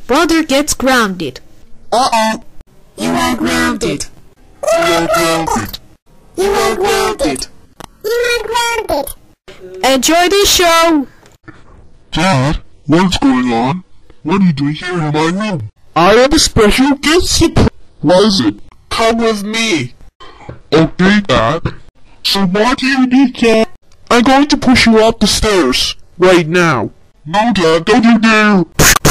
brother gets grounded. Uh-oh. You are grounded. You are grounded. You are grounded. You are grounded. Enjoy the show. Dad, what's going on? What are you doing here in my room? I have a special gift surprise. What is it? Come with me. Okay, Dad. So what do you need, Dad? I'm going to push you up the stairs. Right now. No, Dad, don't you dare.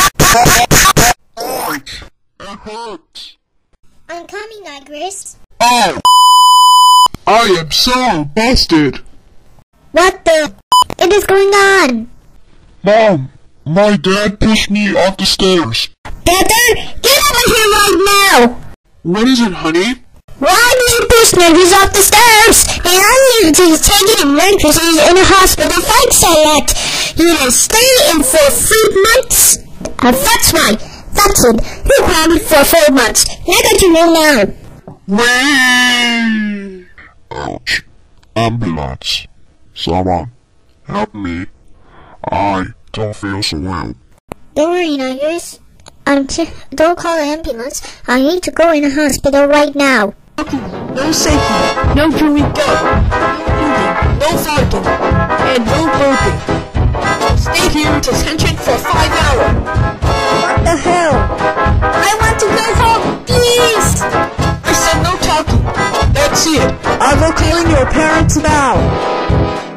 Ouch. It hurts. I'm coming, Iris. Oh! I am so busted. What the it is going on? Mom, my dad pushed me off the stairs. Brother, get over here right now! What is it, honey? Why did you push Nuggies off the stairs? And I need to take him right because he's in a hospital thanks to that. He will stay in for 3 months. That's why. That's it. He grounded for 4 months. I got to know now. Whee! Ouch. Ambulance. Someone, help me. I don't feel so well. Don't worry, Nuggies. Don't call the ambulance. I need to go in a hospital right now. No shaking, no chewing gum, no farting, and no burping. Stay here at attention for 5 hours. What the hell? I want to go home, please! I said no talking. That's it. I will call your parents now.